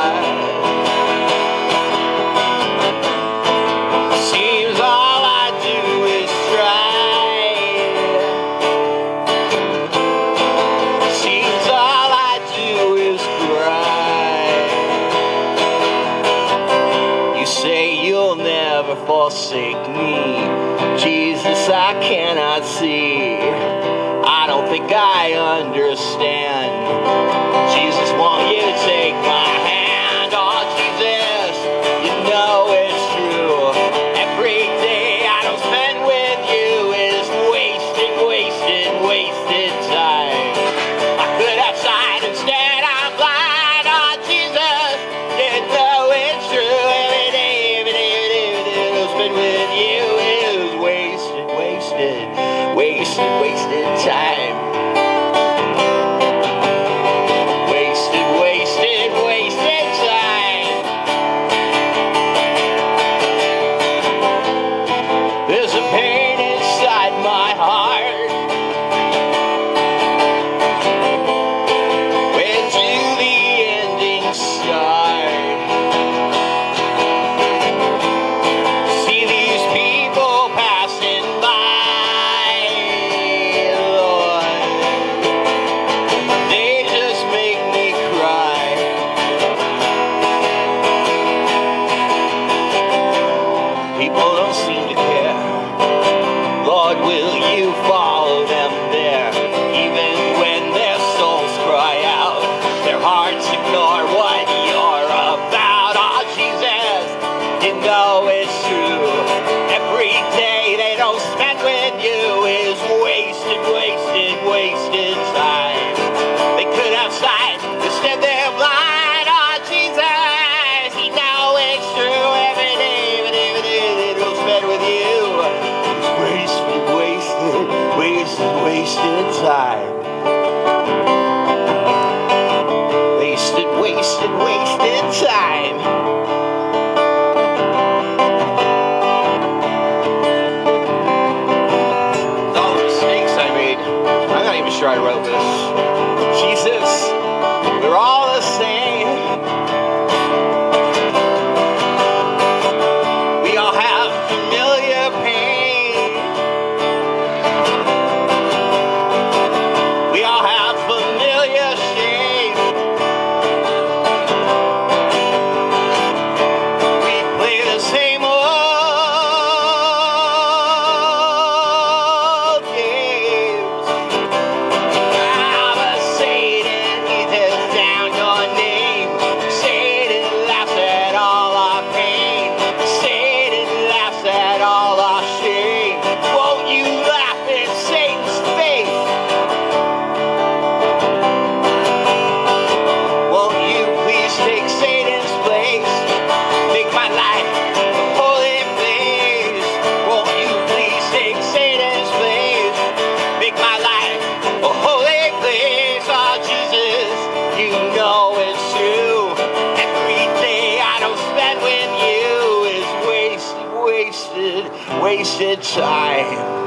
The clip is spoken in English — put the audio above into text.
Seems all I do is try. Seems all I do is cry. You say you'll never forsake me. Jesus, I cannot see. I don't think I understand. Jesus, want you to take my hand. Oh, Jesus, you know it's true. Every day I don't spend with you is wasted, wasted, wasted time. I could have sight, instead I'm blind. Oh, Jesus, you know it's true. Every day I don't spend with you is wasted, wasted, wasted, wasted time. Wasted, wasted, wasted time. There's a pain inside my heart. Where do the endings start? See these people passing by, Lord. They just make me cry. People don't seem to care. Lord, will you follow them there? Even when their souls cry out, their hearts ignore what you're about. Oh, Jesus, you know it's true. Every day they don't spend with you is wasted, wasted, wasted time. They could have sight, instead they're blind. Oh, Jesus, you know it's true. Every day they don't spend with you is wasted, wasted, wasted, wasted time. Wasted, wasted, wasted time. All the mistakes I made. I'm not even sure I wrote this. Jesus, we're all the same. We all have familiar pain. We all have familiar shame. We play the same old games. Ah, but Satan, he tears down your name. Satan laughs at all our pain. Satan laughs at all our shame. Won't you laugh in Satan's face? Won't you please take Satan's place? Make my life a holy place. Won't you please take Satan's place? Make my life a holy place. Oh, Jesus, you know it's true. Every day I don't spend with you is wasted, wasted, wasted time.